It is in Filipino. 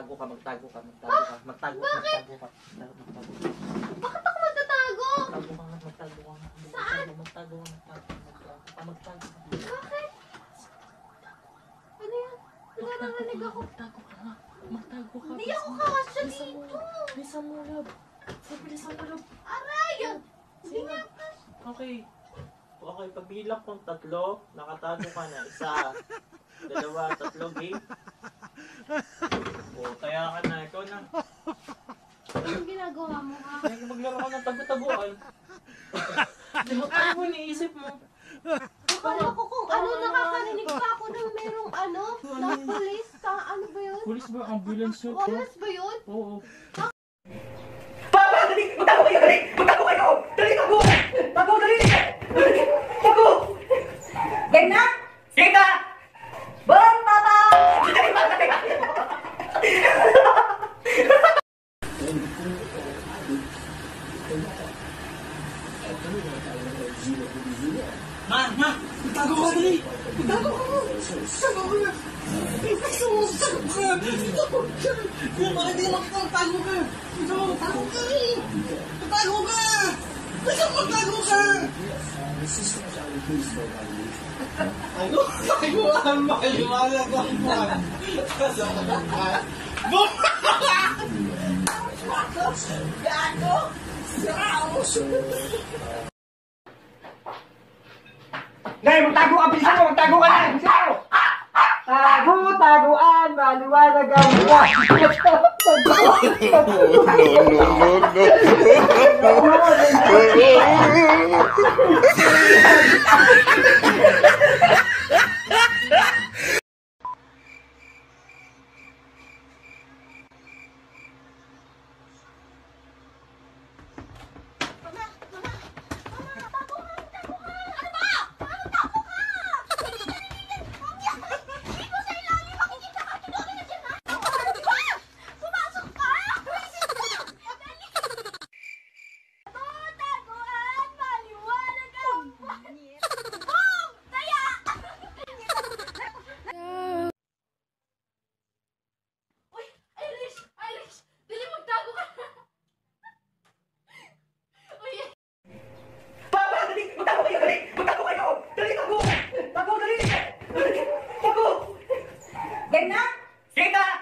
magtago ka, magtago ka, magtago ka, magtago ka, magtago ka. Bakit ako magtatago? Magtago ka, magtago ka. Saan? Magtago ka, magtago ka. Bakit? Ano yan? Narinig ako. Magtago ka nga. Magtago ka. Hindi ako kakasya dito. Bilisan mo, love. Bilisan mo, love. Aray! Hindi Sino? nga. Okay. Okay, pagbilang kong 3, nakatago ka na. 1, 2, 3, game. O, taya ka na. Ikaw na. Anong ginagawa mo ha? Kaya kung maglaro ka ng tago-taguan. Di ba paano mo niisip mo? Akala ko kung ano, nakakarinig pa ako ng merong ano, ng police. Ano ba yun? Police ba? Ambulance yun? Walas ba yun? Oo. Papa, dali! Magtago kayo! Dali! Magtago kayo! Dali! Tago! Tago! Dali! Tago! Game na! Game na! Bang, Papa! Dali! Dali! Ma! Magtago ka dali! Magtago ka! Tago ka! Kung bakit hindi makita magtago ka? Magtago ka! Magtago ka! Magtago ka! Tago ang maliwanag ang buwan! Gago! Dali! Magtago ka! Bilisan mo! Magtago ka na! Bilisan mo! Tago! Taguan! Maliwanag ang buwan! Game na! Game na!